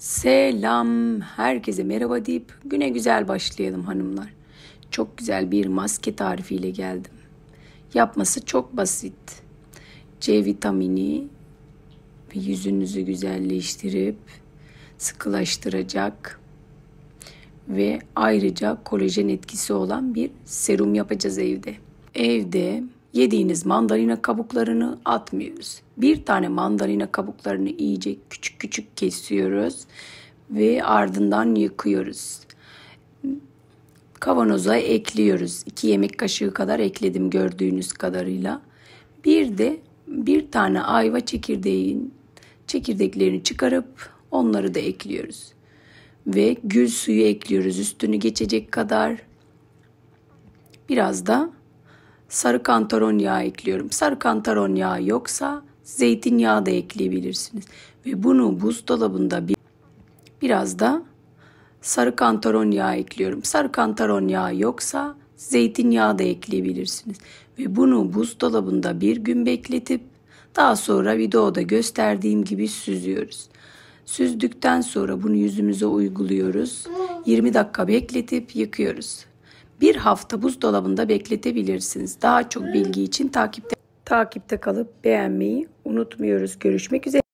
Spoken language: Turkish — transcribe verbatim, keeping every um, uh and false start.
Selam, herkese merhaba deyip güne güzel başlayalım hanımlar. Çok güzel bir maske tarifiyle geldim. Yapması çok basit. C vitamini ve yüzünüzü güzelleştirip sıkılaştıracak ve ayrıca kolajen etkisi olan bir serum yapacağız evde. Evde yediğiniz mandalina kabuklarını atmıyoruz. Bir tane mandalina kabuklarını iyice küçük küçük kesiyoruz ve ardından yıkıyoruz. Kavanoza ekliyoruz. iki yemek kaşığı kadar ekledim gördüğünüz kadarıyla. Bir de bir tane ayva çekirdeğin çekirdeklerini çıkarıp onları da ekliyoruz. Ve gül suyu ekliyoruz üstünü geçecek kadar. Biraz da sarı kantaron yağı ekliyorum. Sarı kantaron yağı yoksa zeytinyağı da ekleyebilirsiniz. Ve bunu buzdolabında bir, biraz da sarı kantaron yağı ekliyorum. Sarı kantaron yağı yoksa zeytinyağı da ekleyebilirsiniz. Ve bunu buzdolabında bir gün bekletip daha sonra videoda gösterdiğim gibi süzüyoruz. Süzdükten sonra bunu yüzümüze uyguluyoruz. yirmi dakika bekletip yıkıyoruz. Bir hafta buzdolabında bekletebilirsiniz. Daha çok bilgi için takipte takipte kalıp beğenmeyi unutmuyoruz. Görüşmek üzere.